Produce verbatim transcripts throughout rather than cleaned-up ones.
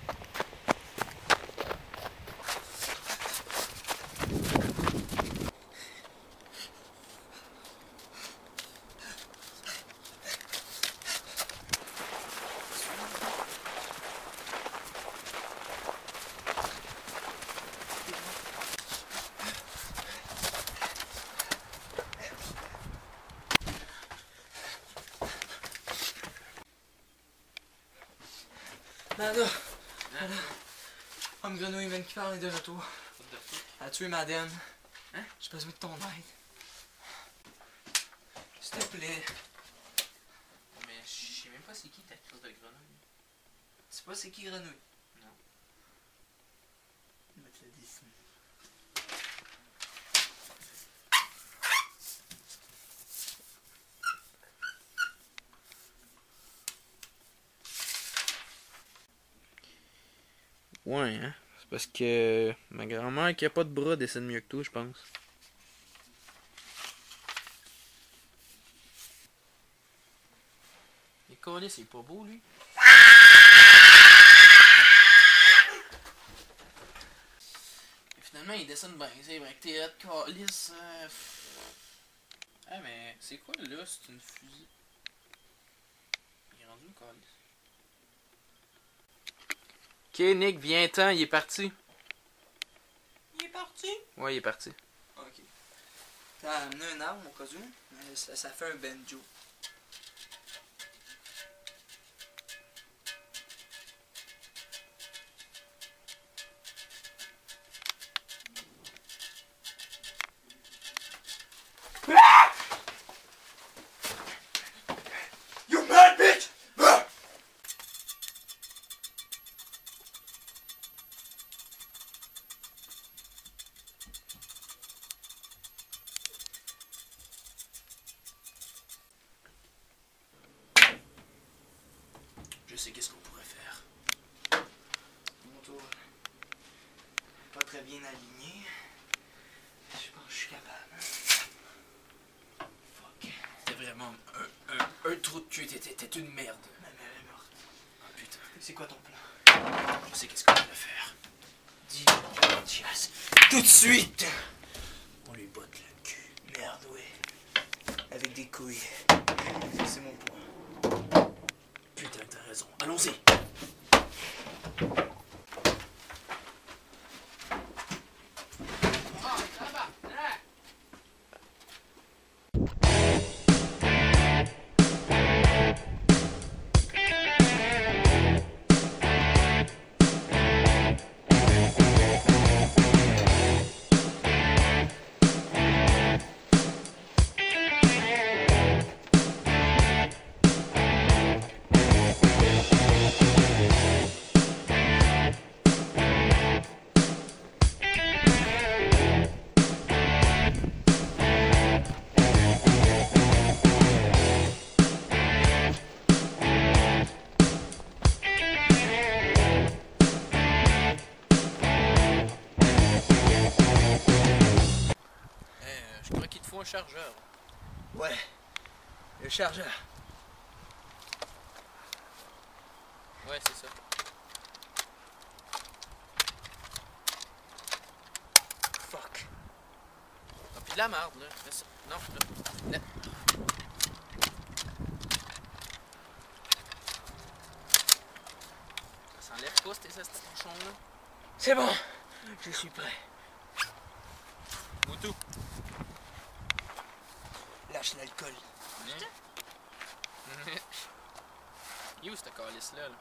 Nada! Nada! Homme grenouille, même qui parle est de retour. Elle a tué Madeleine. Hein? J'ai besoin de ton aide. S'il te plaît. Mais je sais même pas c'est qui ta crise de grenouille. Tu sais pas c'est qui grenouille? Non. Je vais te le dessiner. Ouais, hein. C'est parce que ma grand-mère qui a pas de bras dessine mieux que toi, je pense. Les colliers, c'est pas beau, lui. Et finalement, il dessine bien, c'est vrai que t'es hot, calice. Euh... Ah, mais c'est quoi là? C'est une fusée. Il est rendu où, calice? Ok, Nick, viens-t'en, il est parti. Il est parti? Ouais, il est parti. Ok. T'as amené un arme au cas où? Mais ça, ça fait un banjo. You mad bitch! Je sais qu'est-ce qu'on pourrait faire. Mon tour. Pas très bien aligné. Je pense que je suis capable. Fuck. T'es vraiment un, un, un trou de cul, t'es une merde. Ma mère est morte. Ah putain. C'est quoi ton plan? Je sais qu'est-ce qu'on pourrait faire. Dis-le, Jazz. Tout de suite! On lui botte le cul. Merde, oui. Avec des couilles. C'est mon point. Putain, t'as raison. Allons-y. Je crois qu'il te faut un chargeur. Ouais. Le chargeur. Ouais, c'est ça. Fuck. Ah, puis de la merde, là. Fais ça. Non, là. là. Ça s'enlève pas, ces bouchons-là. C'est bon. Je suis prêt. Moutou. Lâche l'alcool. Il est où cette calice-là? Là?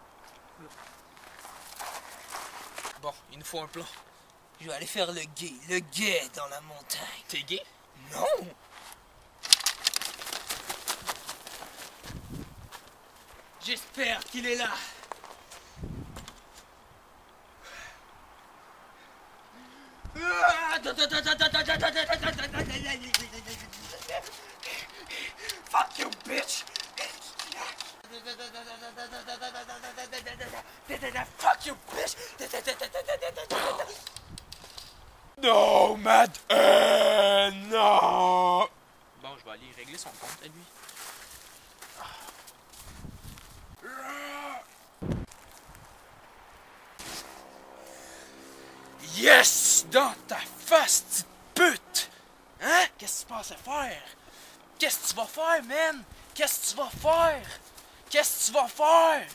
Bon, il nous faut un plan. Je vais aller faire le guet. Le guet dans la montagne. T'es gay? Non! J'espère qu'il est là. Fuck you, bitch! Fuck you, bitch! No, Matt! Euh, non! Bon, je vais aller régler son compte à lui. Yes! Dans ta face, petite pute! Hein? Qu'est-ce que tu pensais faire? Qu'est-ce que tu vas faire, man? Qu'est-ce que tu vas faire? Qu'est-ce que tu vas faire?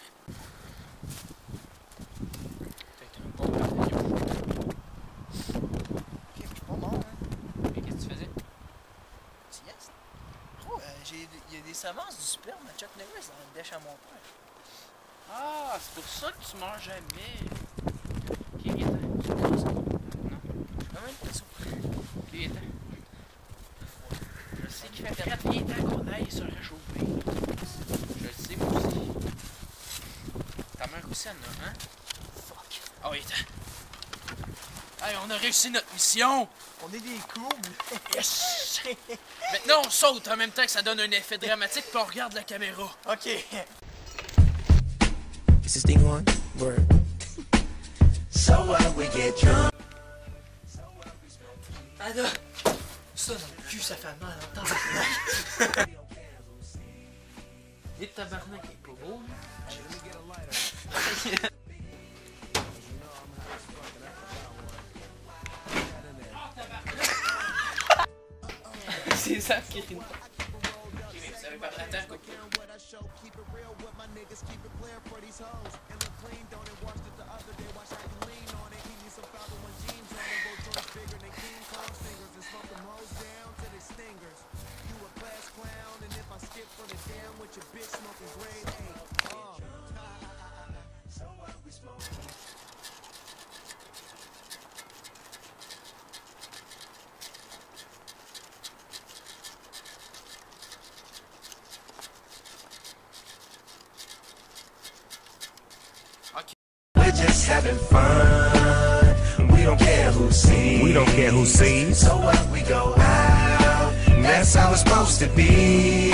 Ok, je suis pas mort, hein. Mais qu'est-ce que tu faisais? Yes. Oh, euh, j'ai, il y a des semences du sperme à Chuck Norris dans le dèche à mon père. Ah, c'est pour ça que tu meurs jamais. Ok, viens t'en. Non. Quand même pas ça. Ok, viens t'en. Je sais qu'il fait frais, viens t'en qu'on aille se réchauffer. Je le sais, moi aussi. Ta mère aussi, elle en a, hein? Fuck. Ah oui, attends. Hey, on a réussi notre mission! On est des courbes. Yes! Maintenant, on saute en même temps que ça donne un effet dramatique, puis on regarde la caméra. Ok. Is this thing on? Word. So what we get drunk. Ada! Ça dans le cul, ça fait mal en tabarnak. Et tabarnak est pas beau, c'est ça qui est une... Ça veut pas attendre quoi. We're just having fun. We don't care who sees. We don't care who sees. So what, we go out. That's how it's supposed to be.